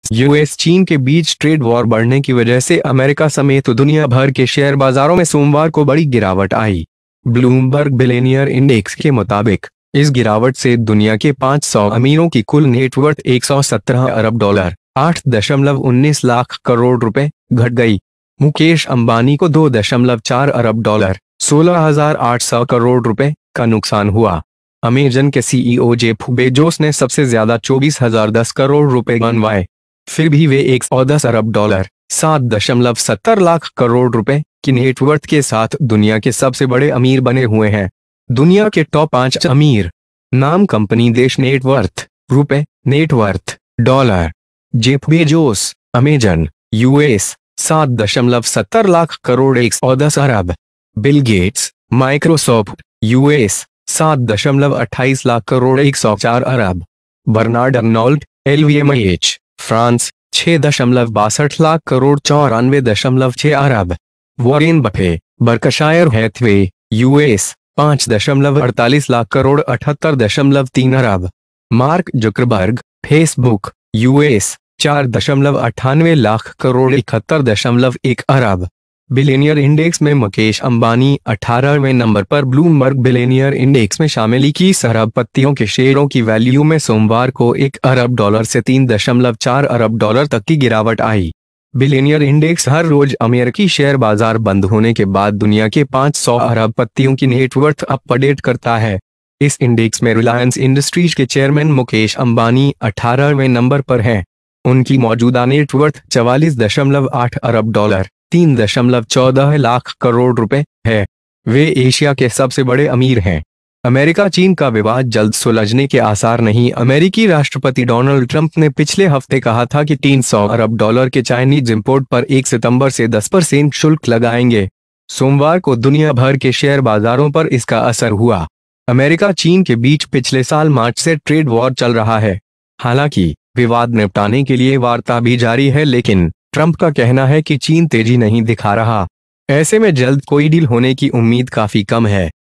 US चीन के बीच trade war बढ़ने की वजह से अमेरिका समेत दुनिया भर के शेयर बाजारों में सोमवार को बड़ी गिरावट आई। ब्लूमबर्ग बिलियनियर इंडेक्स के मुताबिक इस गिरावट से दुनिया के 500 अमीरों की कुल नेटवर्थ 117 अरब डॉलर 8.19 लाख करोड़ रुपए घट गई। मुकेश अंबानी को 2.4 अरब डॉलर 16,800 करोड़ रुपए का नुकसान हुआ। अमेजन के सीईओ जेफ बेजोस ने सबसे ज्यादा 24,010 करोड़ रुपए गंवाए। फिर भी वे 110 अरब डॉलर 7.70 लाख करोड़ रुपए की नेटवर्थ के साथ दुनिया के सबसे बड़े अमीर बने हुए हैं। दुनिया के टॉप 5 अमीर नाम, कंपनी, देश, नेटवर्थ, रुपए, net worth, dollar. Jeff Bezos, Amazon, US 7.70 lakh crore 110 अरब। Bill Gates, Microsoft, US 7.28 lakh crore 104 अरब। Bernard Arnault, LVMH, France 6.62 lakh crore 94.6 अरब। Warren Buffett, Berkshire Hathaway, US 5.48 lakh crore 78.3 अरब। Mark Zuckerberg, Facebook, US 4.98 lakh crore 71.1 अरब। बिलियनियर इंडेक्स में मुकेश अंबानी 18वें नंबर पर। ब्लूमबर्ग बिलियनियर इंडेक्स में शामिल 21 अरबपतियों के शेयरों की वैल्यू में सोमवार को 1 अरब डॉलर से 3.4 अरब डॉलर तक की गिरावट आई। बिलियनियर इंडेक्स हर रोज अमेरिकी शेयर बाजार बंद होने के बाद दुनिया के 500 अरबपतियों की नेटवर्थ अपडेट करता है। इस इंडेक्स में रिलायंस इंडस्ट्रीज के चेयरमैन मुकेश अंबानी 18वें नंबर पर हैं। उनकी मौजूदा नेटवर्थ 44.8 अरब डॉलर 3.14 लाख करोड़ रुपए है। वे एशिया के सबसे बड़े अमीर हैं। अमेरिका चीन का विवाद जल्द सुलझने के आसार नहीं। अमेरिकी राष्ट्रपति डोनाल्ड ट्रंप ने पिछले हफ्ते कहा था कि 300 अरब डॉलर के चाइनीज इंपोर्ट पर 1 सितंबर से 10% शुल्क लगाएंगे। सोमवार को दुनिया भर के शेयर बाजारों पर इसका असर हुआ। अमेरिका चीन के बीच पिछले साल मार्च से ट्रेड वॉर चल रहा है। हालांकि विवाद निपटाने के लिए वार्ता भी जारी है, लेकिन ट्रंप का कहना है कि चीन तेजी नहीं दिखा रहा। ऐसे में जल्द कोई डील होने की उम्मीद काफी कम है।